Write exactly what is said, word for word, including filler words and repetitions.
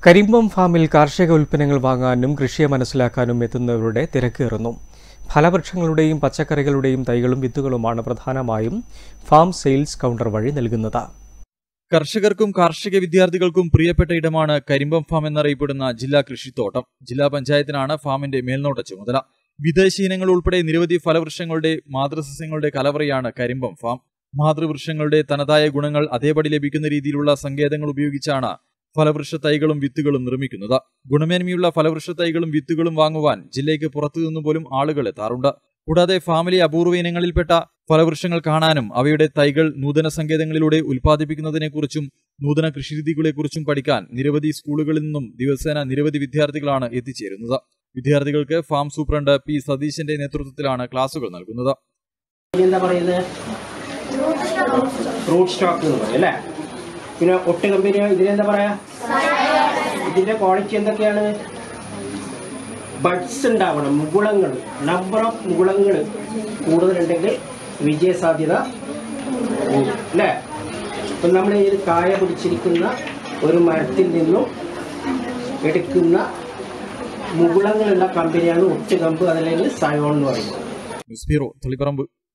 കരിമ്പം ഫാമിൽ കാർഷിക ഉൽപ്പന്നങ്ങൾ വാങ്ങാനും കൃഷിയെ മനസ്സിലാക്കാനും എത്തുന്നവരുടെ തിരക്കേറുന്നു. ഫലവൃക്ഷങ്ങളുടെയും പച്ചക്കറികളുടെയും തൈകളും വിത്തുകളുമാണ് പ്രധാനമായും ഫാം സെയിൽസ് കൗണ്ടർ വഴി നൽകുന്നത്. കർഷകർക്കും കാർഷിക വിദ്യാർത്ഥികൾക്കും പ്രിയപ്പെട്ട ഇടമാണ് കരിമ്പം ഫാം എന്നറിയപ്പെടുന്ന ജില്ലാ കൃഷിത്തോട്ടം. ജില്ലാ പഞ്ചായത്തിനാണ് ഫാമിന്റെ മേൽനോട്ട ചുമതല. വിദേശ ഇനങ്ങൾ ഉൾപ്പെടെ നിരവധി ഫലവൃക്ഷങ്ങളുടെ മാതൃസസ്യങ്ങളുടെ കലവറയാണ് കരിമ്പം ഫാം. മാതൃവൃക്ഷങ്ങളുടെ തനതായ ഗുണങ്ങൾ അതേപടി ലഭിക്കുന്ന രീതിയിലുള്ള സങ്കേതങ്ങൾ ഉപയോഗിച്ചാണ് ഫലവൃക്ഷ തൈകളും വിത്തുകളും നിർമ്മിക്കുന്നത്. ഗുണമേന്മയുള്ള ഫലവൃക്ഷ തൈകളും വിത്തുകളും വാങ്ങുവാൻ ജില്ലയ്ക്ക് പുറത്തുനിന്നു പോലും ആളുകൾ എത്താറുണ്ട്. കൂടാതെ ഫാമിലെ അപൂർവ ഇനങ്ങളിൽപ്പെട്ട ഫലവൃക്ഷങ്ങൾ കാണാനും അവയുടെ തൈകൾ നൂതന സങ്കേതങ്ങളിലൂടെ ഉൽപ്പാദിപ്പിക്കുന്നതിനെക്കുറിച്ചും നൂതന കൃഷിരീതികളെക്കുറിച്ചും പഠിക്കാൻ നിരവധി സ്കൂളുകളിൽ നിന്നും ദിവസേന നിരവധി വിദ്യാർത്ഥികളാണ് എത്തിച്ചേരുന്നത്. വിദ്യാർത്ഥികൾക്ക് ഫാം സൂപ്രണ്ട് പി സതീശന്റെ നേതൃത്വത്തിലാണ് ക്ലാസുകൾ നൽകുന്നത്. പിന്നെ ഒട്ട് കമ്പനി ഇതിനെന്താ പറയാ, ഇതിന്റെ ക്വാളിറ്റി എന്തൊക്കെയാണ്? ബഡ്സ് ഉണ്ടാവണം, മുകുളങ്ങൾ, നമ്പർ ഓഫ് മുകുളങ്ങൾ കൂടുതലുണ്ടെങ്കിൽ വിജയ സാധ്യത അല്ലേ. അപ്പം നമ്മൾ ഈ കായ പിടിച്ചിരിക്കുന്ന ഒരു മരത്തിൽ നിന്നും എടുക്കുന്ന മുകുളങ്ങളുള്ള കമ്പനിയാണ് ഒട്ട് കമ്പ്, അതല്ലെങ്കിൽ സയോൺ എന്ന് പറയുന്നത്. News bureau, Taliparamba.